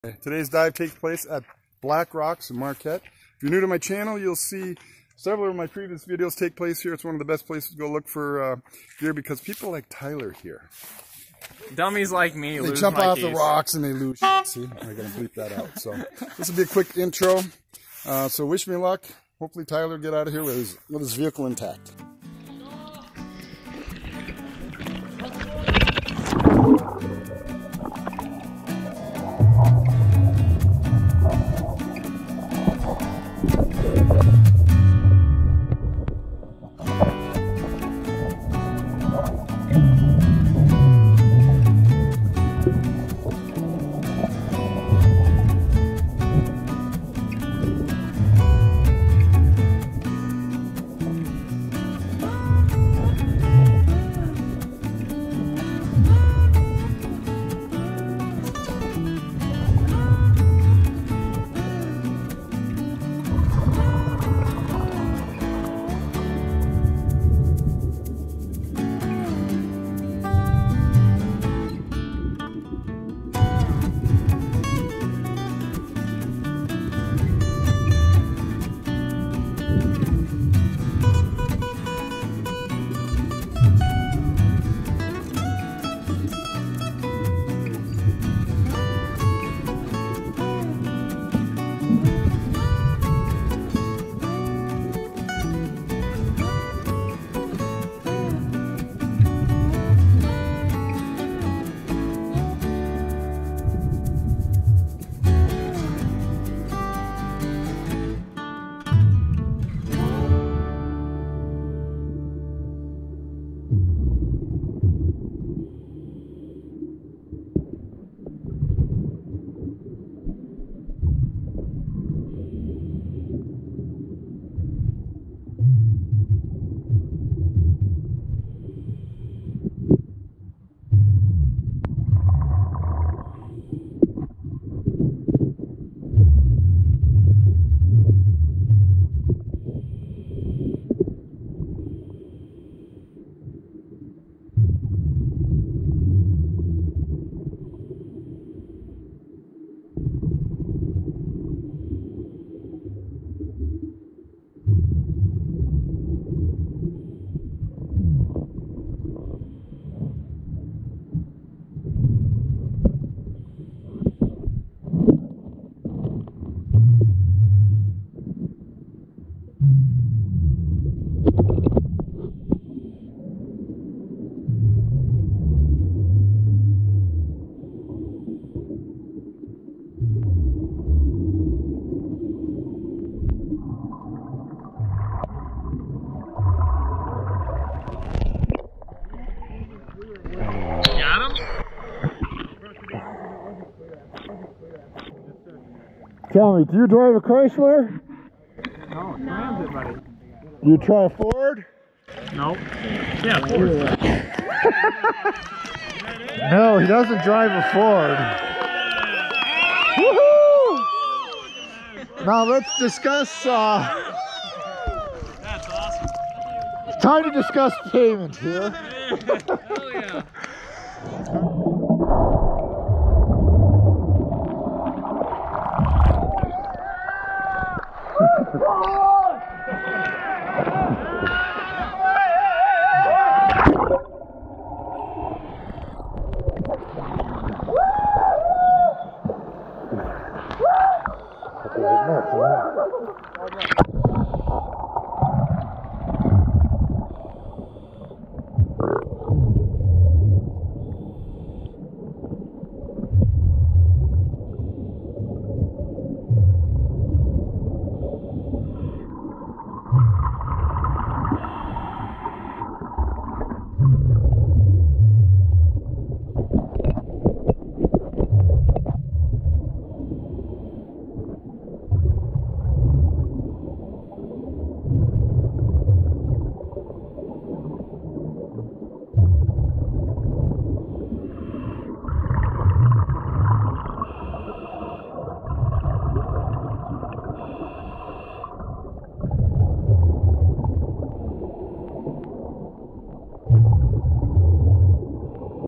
Today's dive takes place at Black Rocks in Marquette. If you're new to my channel, you'll see several of my previous videos take place here. It's one of the best places to go look for gear because people like Tyler here. Dummies like me they jump off the rocks and they lose shit. See, I'm gonna bleep that out. So this will be a quick intro. So wish me luck. Hopefully Tyler will get out of here with his vehicle intact. Tell me, do you drive a Chrysler? No, Transit, buddy. You try a Ford? No. Yeah, Ford. No, he doesn't drive a Ford. Woohoo! Now let's discuss. That's awesome. Time to discuss payment here. Hell yeah.